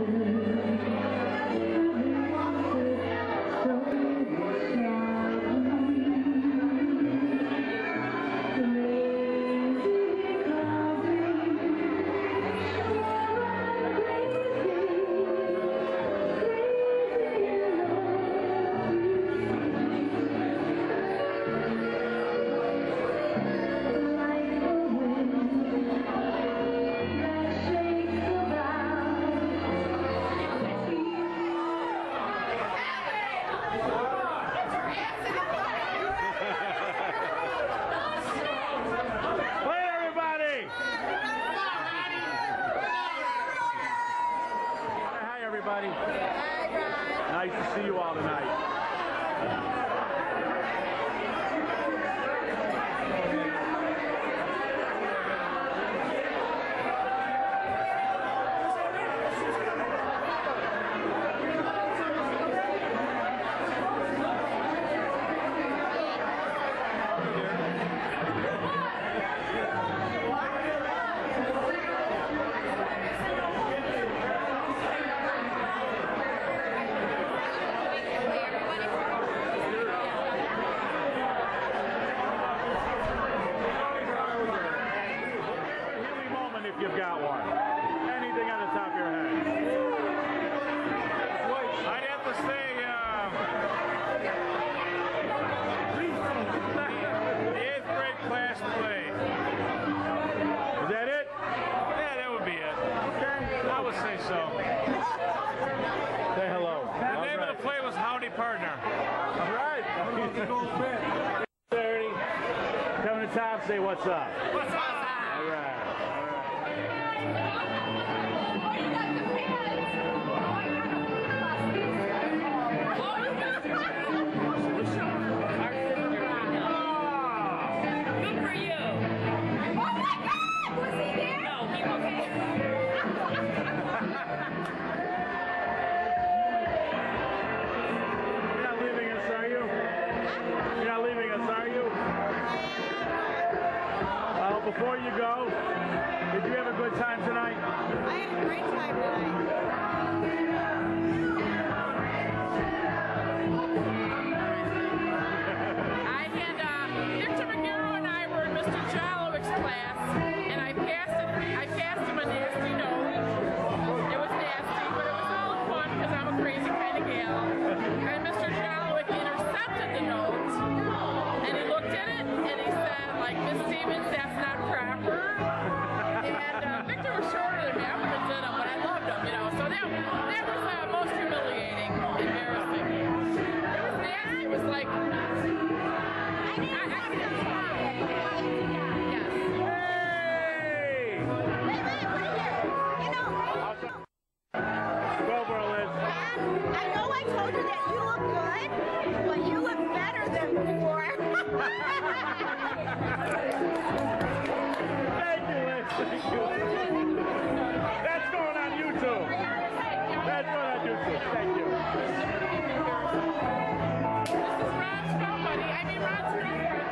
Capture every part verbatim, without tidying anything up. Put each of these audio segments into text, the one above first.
Nice to see you all tonight. You've got one. Anything on the top of your head? I'd have to say uh, the eighth grade class play. Is that it? Yeah, that would be it. Okay, I would say so. Say hello. The all name right. of the play was Howdy Partner. All right. thirty. Coming to top, say what's up. What's up? All right. Before you go, did you have a good time tonight? I had a great time tonight. I had, uh, Victor McGarrow and I were in Mister Jalowick's class, and I passed it, I passed him a nasty note. It was nasty, but it was all fun because I'm a crazy kind of gal. And Mister Jalowick intercepted the note, and he looked at it, and he said, like, Miss Stevens, that's not proper. And uh, Victor was shorter than me. I would have done him, but I loved him, you know. So that, that was uh, most humiliating, embarrassing. It was nasty. It was like, I, I, I could try. Yes. Hey! Wait, wait, wait here. You know, Go, Berlin. I know I told you that you look good, but you look better than before. Thank you, Liz. Thank you. That's going on YouTube. That's going on YouTube. Thank you. This is Ron's company. I mean, Ron's girlfriend.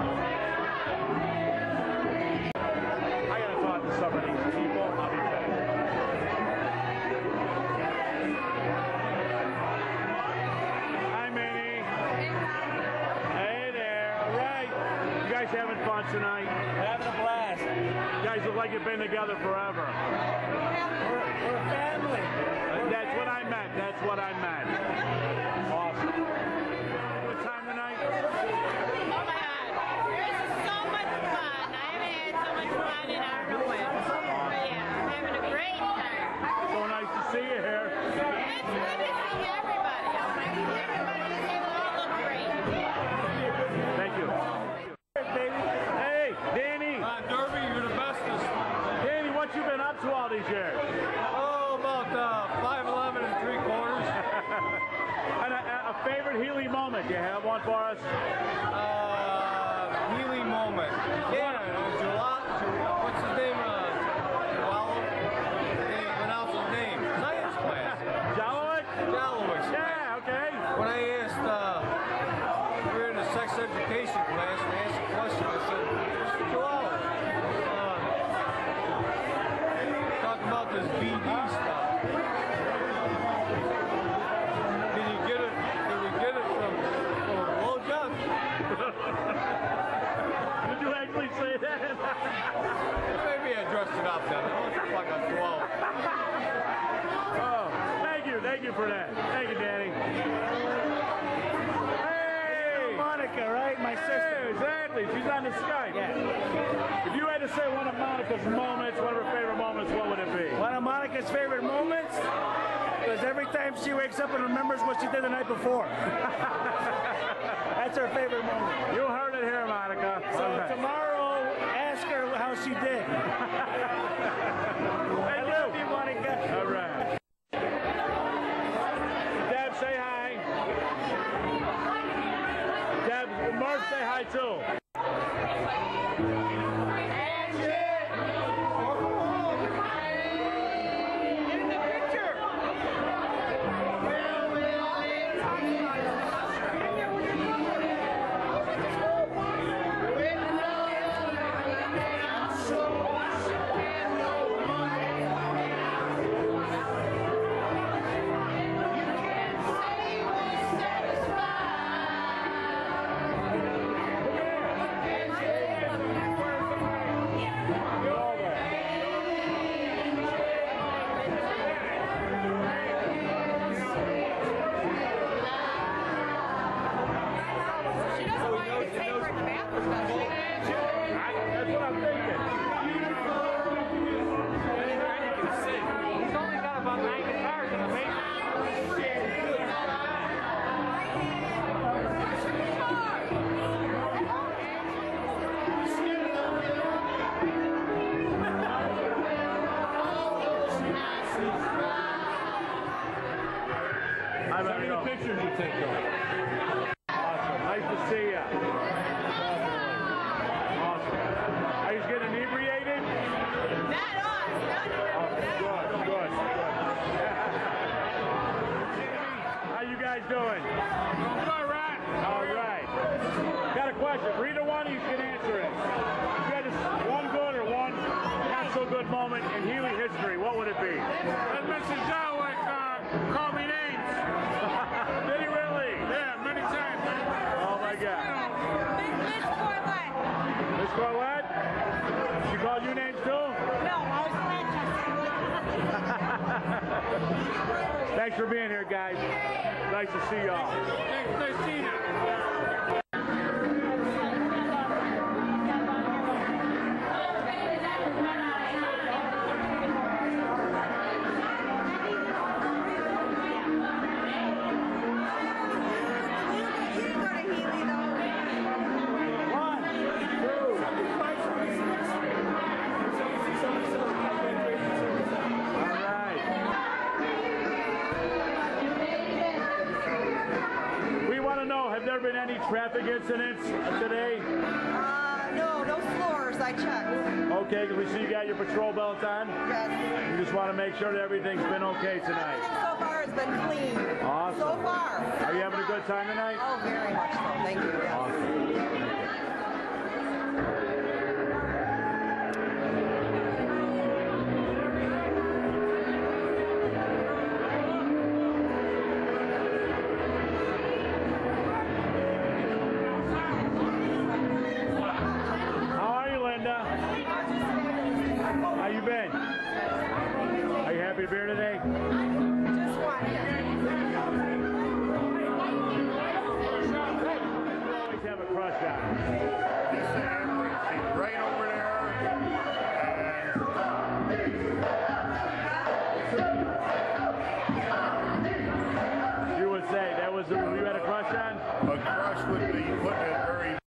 I gotta talk to some of these people. I'll be back. Hi, Minnie. Hey there. All right. You guys having fun tonight? Having a blast. You guys look like you've been together forever. We're, we're a family. That's what I meant. That's what I meant. Awesome. Good time tonight? Oh my God. This is so much fun. I haven't had so much fun in I don't know when. But yeah, I'm having a great time. So nice to see you here. It's good to see everybody. Oh my God, everybody, they all look great. Thank you. Hey, Danny. Uh, Derby, you're the bestest. Danny, what you been up to all these years? Oh, about uh, five eleven and three quarters. And a, a favorite Healy moment. You have one for us? Uh, Healy moment. Yeah, Jalot, what's his name? Uh, Wallow? They pronounce his name. Science class. Jalowick? Jalowick. Yeah, okay. When I asked, uh, we were in a sex education class, and I asked a question, I said, Mister Jalalow, uh, talking about this B D stuff. you for that. Thank you, Danny. Hey! Monica, right? My sister. Hey, exactly. She's on the Skype. Yeah. If you had to say one of Monica's moments, one of her favorite moments, what would it be? One of Monica's favorite moments was every time she wakes up and remembers what she did the night before. That's her favorite moment. You heard it here, Monica. So All right. tomorrow, ask her how she did. I love you, Monica. All right. Deb, say hi. Deb, Murph, say hi too. How many pictures you take of it? Awesome. Nice to see you. Awesome. Are you getting inebriated? Not us. Not Oh, us. good, good, good. How you guys doing? All right. All right. Got a question. For either one of you can answer it. If you had just one good or one not so good moment in Healy history, what would it be? When Mister Jarwick uh, called me names. Did he really? Yeah, many times. Oh my God. Miss Corlett. Miss Corlett? She called you names too? No, I was Francis. Thanks for being here, guys. Nice to see y'all. Thanks, Christina. You didn't go to Healy, though. One, two, All right. We want to know, have there been any traffic incidents today? Uh, no, no floors. I checked. Okay, because we see you got your patrol belt on. Yes. We just want to make sure that everything's been okay tonight. Everything so far has been clean. Awesome. So far. Are you having a good time tonight? Oh, very much so. Thank you. Yes. Awesome. How are you, Linda? How you been? Are you happy to be here today? Just one. Always have a crush on her.